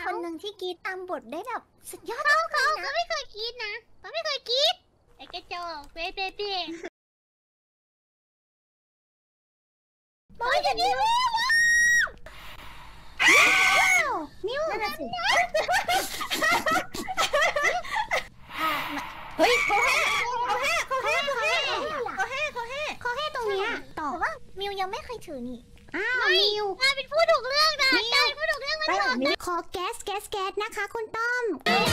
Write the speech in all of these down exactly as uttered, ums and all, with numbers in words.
คนหนึ่งที่กรีดตามบทได้แบบสุดยอดเขาเขานะเขาไม่เคยกินนะเขาไม่เคยกินไอ้กระจอกเบ๊ะเบ๊ะเบ๊ะบอยจะดีเลยมิวนั่นสิเฮ้ยเขาแห่เขาแห่เขาแห่เขาแห่เขาแห่เขาแห่เขาให้ตรงเนี้ยต่อแต่ว่ามิวยังไม่เคยถือนี่อ้าวมิวมาเป็นผู้ถูกเลือกนะได้ผู้ถูกเลือกมาเถอะขอแก๊สแก๊สแก๊สนะคะคุณต้อม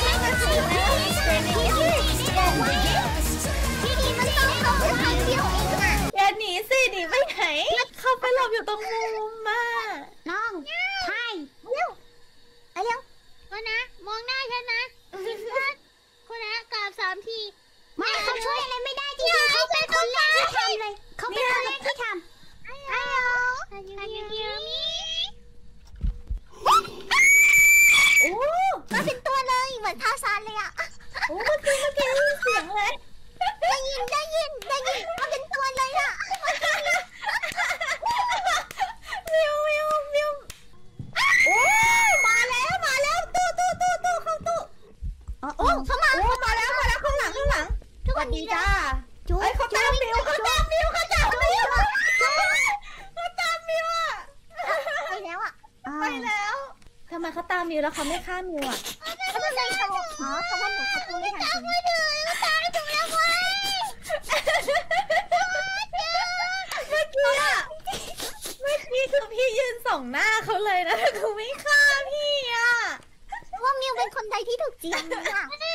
พี่ดีมันต้องเข้าไปทางเดียวเองอะอย่าหนีสิหนีไปไหนเขาไปหลบอยู่ตรงมุมมาน้องไทยเร็วไอ้เร็วก็นะ มองหน้าฉันนะคนนะกราบสามทีไม่เขาช่วยอะไรไม่ได้จริงๆเขาเป็นคนแรกที่ทำเลยเขาเป็นคนแรกที่ทำฮัลโหลฮัลโหลมิโอ้มาเป็นตัวเลยเหมือนทาซานเลยอะโอ้เมื่อกี้เมื่อกี้ได้ยินเสียงเลยได้ยินได้ยินได้ยินมาเป็นตัวเลยอะมิวมิวมิวโอ้มาแล้วมาแล้วตู้ตู้ตู้ตู้เข้าตู้โอ้เข้ามาโอ้มาแล้วมาแล้วข้างหลังข้างหลังสวัสดีจ้าเอ้ยเขาตามมิวเขาตามมิวเขาตามมิวเขาตามมิวอ่ะไปแล้วอะไปแล้วทำไมเขาตามมิวแล้วเขาไม่ฆ่ามิวอ่ะเขาไม่ได้เขาอ๋อเขาว่าหนูเขาตัวไม่ทันไม่ถึงตามไม่ถึงแล้วไงเมื่อกี้อะเมื่อกี้คือพี่ยืนส่องหน้าเขาเลยนะแต่คือไม่ฆ่าพี่อ่ะว่ามิวเป็นคนใดที่ถูกจริงอะไม่ได้